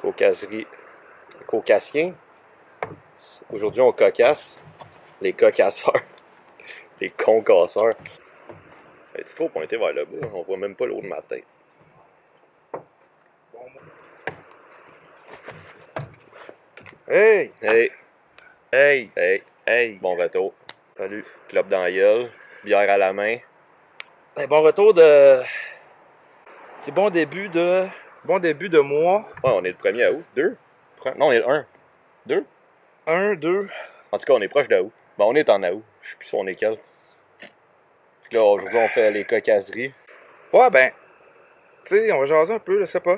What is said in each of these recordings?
Caucaserie. Caucasien. Aujourd'hui, on cocasse. Les cocasseurs. Les concasseurs. Es-tu trop pointé vers le bas? On voit même pas le haut de ma tête. Hey! Hey! Hey! Hey! Hey! Bon retour. Salut. Clope dans la gueule. Bière à la main. Hey, bon retour de... C'est bon début de mois. Ouais, on est le 1er août. 2? Non, on est le 1. 2? 1, 2. En tout cas, on est proche d'août. Bon, on est en août. Je sais plus si on est quel. Là, aujourd'hui, on fait les cocasseries. Ouais, ben... Tu sais, on va jaser un peu, je sais pas.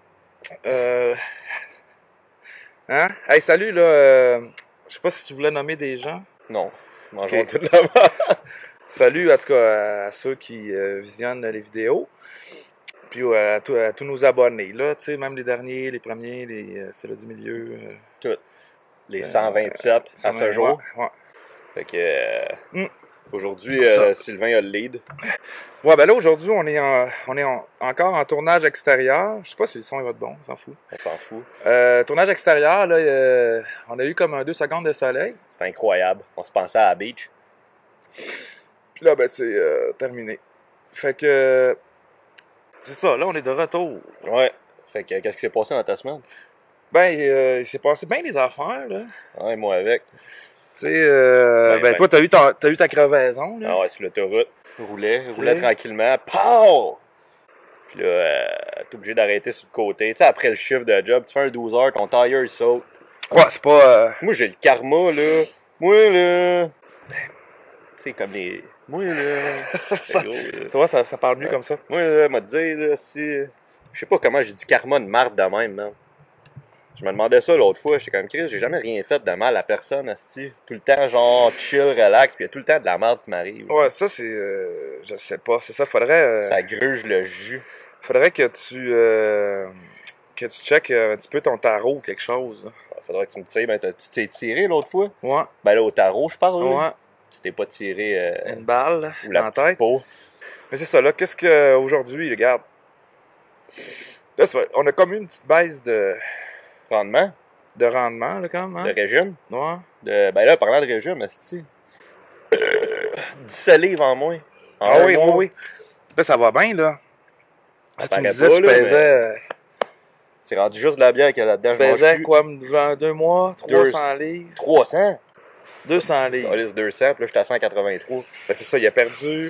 Hein? Hey, salut, là. Je sais pas si tu voulais nommer des gens. Non. Mangeons Ok. toute la main. Salut, en tout cas, à ceux qui visionnent les vidéos. Puis à tous nos abonnés, là, tu sais, même les derniers, les premiers, ceux-là du milieu. Toutes. Les 127 à ce jour. Ouais. Fait que... Aujourd'hui, Ça. Sylvain a le lead. Ouais, ben là, aujourd'hui, on est encore en tournage extérieur. Je sais pas si le son il va être bon, on s'en fout. On s'en fout. Tournage extérieur, là, on a eu comme un 2 secondes de soleil. C'est incroyable. On se pensait à la beach. Puis là, ben, c'est terminé. Fait que... c'est ça, là, on est de retour. Ouais. Fait que qu'est-ce qui s'est passé dans ta semaine? Ben, il s'est passé bien des affaires, là. Ouais, moi avec. Tu sais, ben, toi, t'as eu ta crevaison, là. Ah ouais, sur l'autoroute. Roulait tranquillement. Pow! Puis là, t'es obligé d'arrêter sur le côté. Tu sais, après le shift de job, tu fais un 12 heures, ton tire il saute. Ouais, c'est pas... Moi, j'ai le karma, là. Moi, là. Tu sais, comme les... Moi, là. C'est gros, là. Tu vois, ça parle mieux comme ça. Moi, là, m'a dit, là, je sais pas comment j'ai du karma de marde de même, man. Je me demandais ça l'autre fois, j'étais comme Chris, j'ai jamais rien fait de mal à personne, asti. Tout le temps, genre, chill, relax, pis y a tout le temps de la merde qui m'arrive. Ouais, ça, c'est... je sais pas, c'est ça, faudrait... Ça gruge le jus. Faudrait que tu checkes un petit peu ton tarot ou quelque chose, là. Faudrait que tu me tires, ben, tu t'es tiré l'autre fois? Ouais. Ben là, au tarot, je parle, là. Ouais. Tu t'es pas tiré, Une balle ou la dans la petite tête. peau. Mais c'est ça, là, qu'est-ce que aujourd'hui, regarde. Là, on a comme eu une petite baisse de Rendement, rendement, là, quand même, de hein? régime. Ouais. Ben là, parlant de régime, asti. 17 livres en moins. En Ah un oui, mois. oui. Là, ça va bien, là. Ça Tu me paraît disais, pas, tu là, pesais... C'est rendu juste de la bière qu'il y a là-dedans, Tu je mange pesais plus. quoi, devant 2 mois? 300 livres? 300? 200 livres. Ça laisse 200, puis là, j'étais à 183. Ben, c'est ça, il a perdu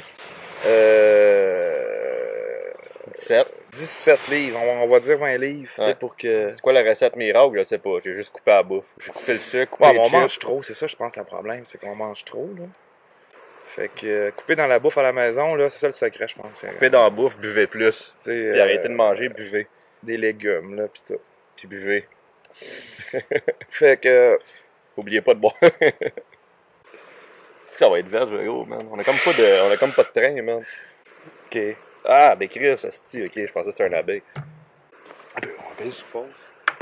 17. 17 livres. On va dire 20 livres, tu sais, Ouais. pour que... C'est quoi la recette miracle? Je sais pas. J'ai juste coupé la bouffe. J'ai coupé le sucre, coupé Ouais, les on chips. mange trop, c'est ça, je pense, le problème, c'est qu'on mange trop, là. Fait que couper dans la bouffe à la maison, là, c'est ça le secret, je pense. Coupé dans la bouffe, buvez plus. Tu sais, Puis arrêtez de manger, buvez. des légumes, là, pis tout. Puis buvez. Fait que... Oubliez pas de boire. Tu sais que ça va être vert, gros, man. On a comme pas de train, man. OK. Ah, des Chris, asti. Ok, je pensais que c'était un abeille. On va payer sur pause.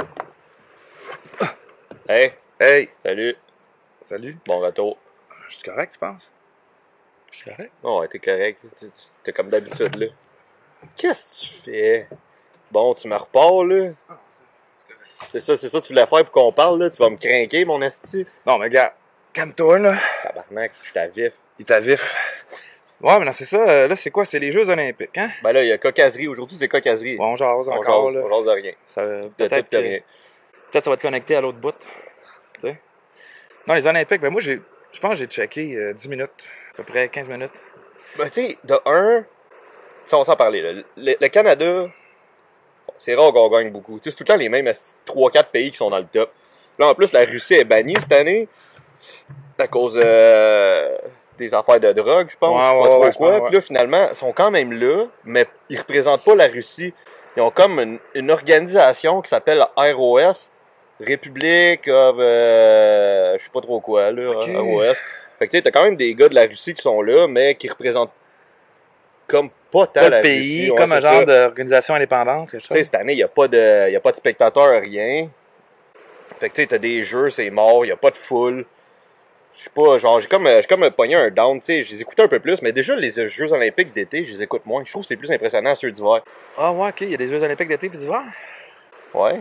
Hey, Hey! salut. Salut. Bon retour. Je suis correct, tu penses? Je suis correct? Oh, ouais, t'es correct. T'es comme d'habitude, là. Qu'est-ce que tu fais? Bon, tu me repars, là. C'est ça, tu voulais faire pour qu'on parle, là. Tu vas me craquer, mon asti. Non, mais gars, calme-toi, là. Tabarnak, je suis à vif. Il t'a vif. Ouais, mais non, c'est ça. Là, c'est quoi? C'est les Jeux Olympiques, hein? Ben là, il y a cocasserie. Aujourd'hui, c'est cocasserie. Bon, on jase on encore, jase, là. on jase de rien. Ça, De peut-être tout, de que- rien. Peut-être ça va te connecter à l'autre bout. Tu sais? Non, les Olympiques, ben moi, je pense que j'ai checké 10 minutes. À peu près 15 minutes. Ben, tu sais, de un, ça, on s'en parlait, là. Le Canada, c'est rare qu'on gagne beaucoup. Tu sais, c'est tout le temps les mêmes 3-4 pays qui sont dans le top. Là, en plus, la Russie est bannie cette année à cause des affaires de drogue, je pense. Ouais, je sais pas ouais, trop ouais, je quoi. pense, Puis là, finalement, ils sont quand même là, mais ils représentent pas la Russie. Ils ont comme une organisation qui s'appelle ROS, République of... je sais pas trop quoi, là, Ok. ROS. Fait que tu sais, t'as quand même des gars de la Russie qui sont là, mais qui représentent comme pas tant Pas la le pays, Russie. Ouais, comme un c'est genre ça. d'organisation indépendante, quelque Tu sais, chose. cette année, il n'y a pas de spectateurs, rien. Fait que tu sais, t'as des jeux, c'est mort, il n'y a pas de foule. Je sais pas, genre, j'ai comme pogné un down, tu sais, je les écoutais un peu plus, mais déjà, les Jeux Olympiques d'été, je les écoute moins. Je trouve que c'est plus impressionnant ceux d'hiver. Ah ouais, ok, il y a des Jeux Olympiques d'été puis d'hiver. Ouais.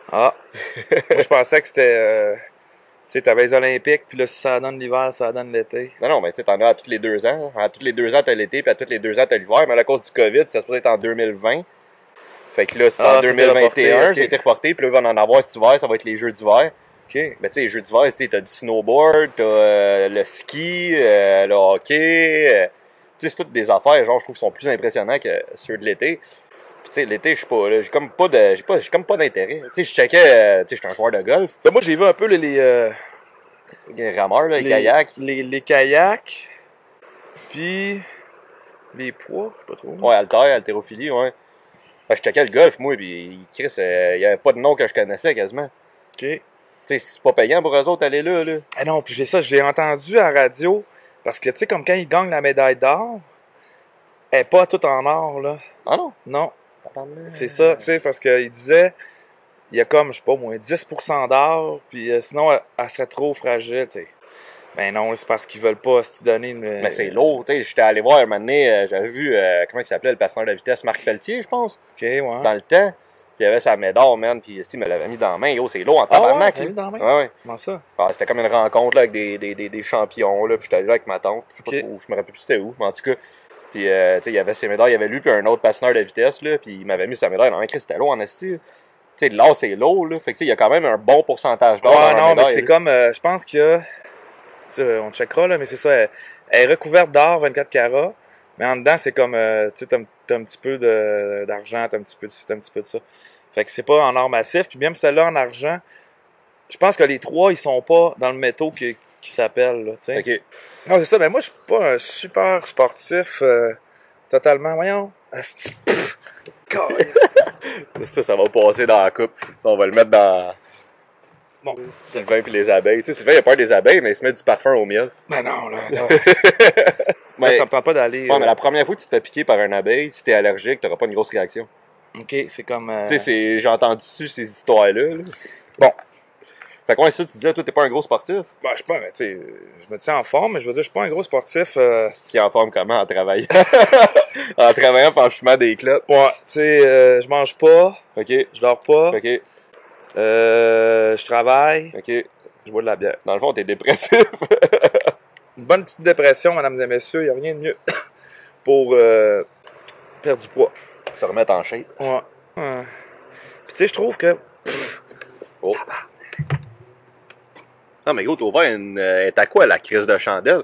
Ah. Moi, je pensais que c'était... tu sais, t'avais les Olympiques, puis là, si ça donne l'hiver, ça donne l'été. Non, mais tu sais, t'en as à tous les 2 ans. À tous les 2 ans, t'as l'été, puis à tous les 2 ans, t'as l'hiver. Mais à cause du COVID, c'était supposé être en 2020. Fait que là, c'est en C'était reporté, 2021, ok. ça a été reporté, puis là, il va en avoir cet hiver, ça va être les Jeux d'hiver. OK. Mais tu sais, les Jeux d'hiver, tu sais, t'as du snowboard, t'as le ski, le hockey. Tu sais, c'est toutes des affaires, genre, je trouve, qui sont plus impressionnants que ceux de l'été. Puis tu sais, l'été, je sais pas, là, j'ai comme pas d'intérêt. Tu sais, je checkais, tu sais, j'étais un joueur de golf, Ben, moi, j'ai vu un peu les rameurs, là, les kayaks. les kayaks, puis les poids, je sais pas trop. Ouais, haltérophilie, ouais. Ben, je checkais le golf, moi, pis Chris, il y avait pas de nom que je connaissais quasiment. OK. Tu sais, c'est pas payant pour eux autres aller là, là. Ah non, puis j'ai entendu à la radio, parce que, tu sais, comme quand ils gagnent la médaille d'or, elle est pas toute en or, là. Ah non? Non, c'est ça, tu sais, parce qu'il disait, il y a comme, je sais pas, moins 10% d'or, puis sinon, elle serait trop fragile, tu sais. Ben non, c'est parce qu'ils veulent pas se donner une... Mais c'est lourd, tu sais. J'étais allé voir un moment donné, j'avais vu, comment il s'appelait, le passeur de vitesse, Marc Pelletier, je pense, OK, ouais. dans le temps. Puis il avait sa médaille, man, puis il me l'avait mis dans la main. Yo, c'est lourd en Ah ouais, tabarnak, t'as là. mis dans la main? Ouais, ouais. Comment ça? Ah, c'était comme une rencontre là, avec des champions, là, puis j'étais allé là avec ma tante. Je sais pas Ok. trop, je me rappelle plus c'était où, mais en tout cas. Puis, tu sais, il y avait ses médailles, il y avait lui, puis un autre patineur de vitesse, là, puis il m'avait mis sa médaille dans la main. Chris, c'était lourd en esti. Tu sais, l'or, c'est lourd, là. Fait que, tu sais, il y a quand même un bon pourcentage d'or Ah dans la non, mais médaille, c'est là. comme, je pense qu'il y a... Tu sais, on checkera, là, mais c'est ça, elle est recouverte d'or, 24 carats, mais en dedans, c'est comme, tu sais, t'as un petit peu d'argent, t'as un petit peu de ci, t'as un petit peu de ça. Fait que c'est pas en or massif, puis même celle-là en argent, je pense que les trois, ils sont pas dans le métaux qui s'appelle, là, tu sais. OK. Non, c'est ça, mais moi, je suis pas un super sportif, totalement, voyons. Asti, pff, Ça va passer dans la coupe. Ça, on va le mettre dans Bon. Sylvain puis les abeilles. Tu sais, Sylvain, il a peur des abeilles, mais il se met du parfum au miel. Ben non, là, Mais, ça me tente pas d'aller... ouais, mais la première fois que tu te fais piquer par une abeille, si t'es allergique, t'auras pas une grosse réaction. OK, c'est comme... Tu sais, j'ai entendu ces histoires-là. Là. Bon. Fait que ouais, ça, tu disais, toi, t'es pas un gros sportif. Ben, je sais pas, mais tu sais, je me tiens en forme, mais je veux dire, je suis pas un gros sportif. Qui est en forme comment en travaillant? En travaillant pis en fumant des clopes. Ouais, tu sais, je mange pas, OK. je dors pas, OK. je travaille, OK. je bois de la bière. Dans le fond, t'es dépressif. Une bonne petite dépression, mesdames et messieurs, y a rien de mieux pour perdre du poids. Se remettre en shape. Ouais. Puis tu sais, je trouve que... Oh. Non, mais gros, t'as ouvert est à quoi la crise de chandelle?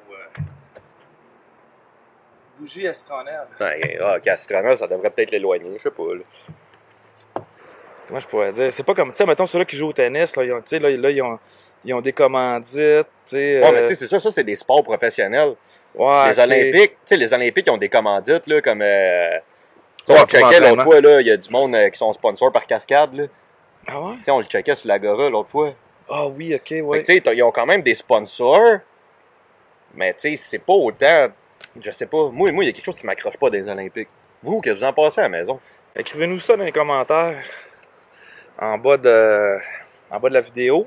Bougie astronelle. Ouais, ok, à citronelle, ça devrait peut-être l'éloigner, je sais pas, là. Comment je pourrais dire? C'est pas comme, tu sais, mettons, ceux-là qui jouent au tennis, là, tu sais, là, ils ont des commandites, tu sais... Ouais, mais tu sais, c'est ça, c'est des sports professionnels. Ouais, Les ok. Olympiques, tu sais, les Olympiques, ils ont des commandites, là, comme... tu sais, Ouais, on le checkait vraiment. l'autre fois, là, il y a du monde qui sont sponsors par cascade, là. Ah ouais? Tu sais, on le checkait sur l'Agora l'autre fois. Ah oui, ok, Fait ouais. que, tu sais, ils ont quand même des sponsors, mais tu sais, c'est pas autant... Je sais pas. Moi, il y a quelque chose qui m'accroche pas des Olympiques. Vous, que vous en passez à la maison? Écrivez-nous ça dans les commentaires en bas de la vidéo.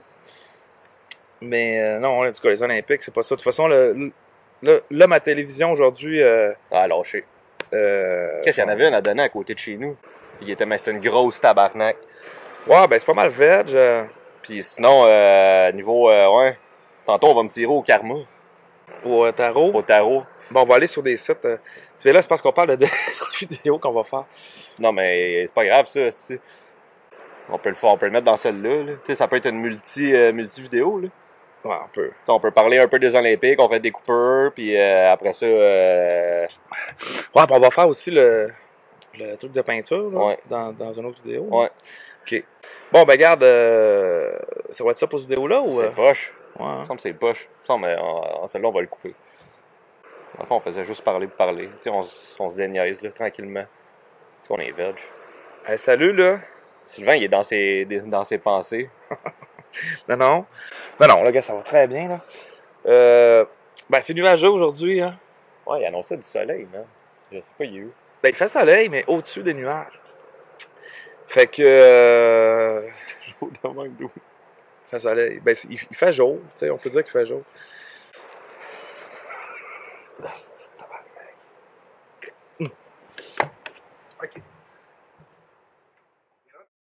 Mais non, en tout cas, les Olympiques, c'est pas ça. De toute façon, là ma télévision aujourd'hui... Ah, lâché. Qu'est-ce qu'il y en avait une à donner à côté de chez nous? Mais c'était une grosse tabarnak. Ouais, ben c'est pas mal veg. Puis sinon, niveau... ouais. Tantôt, on va me tirer au karma, Au tarot. au tarot. Bon, on va aller sur des sites. Tu sais, là, c'est parce qu'on parle de des autres vidéos qu'on va faire. Non, mais c'est pas grave, ça. Si. On peut le faire, on peut le mettre dans celle-là. Là. Tu sais, ça peut être une multi-vidéo, là. Ouais, un peu. Tu sais, on peut parler un peu des Olympiques, on fait des coupeurs, puis après ça... Ouais, puis on va faire aussi le truc de peinture, là, Ouais. dans une autre vidéo. Ouais. OK. Bon, ben, regarde, ça va être ça pour cette vidéo-là, ou... C'est poche. Ouais, Il hein? me semble que c'est poche. Il me semble, mais en celle-là, on va le couper. Dans le fond, on faisait juste parler pour parler. Tu sais, on se déniaise, là, tranquillement. Est-ce qu'on est veg? Hey, salut, là. Sylvain, il est dans ses pensées. Non, non. Non, non, là, gars, ça va très bien, là. Ben, c'est nuageux aujourd'hui, hein. Ouais, il annonçait du soleil, man. Je sais pas, il est où. Ben, il fait soleil, mais au-dessus des nuages. Fait que... Toujours de même d'où. il fait soleil. Ben, il fait jour, tu sais, on peut dire qu'il fait jour. Ah, c'est tabarnak. OK.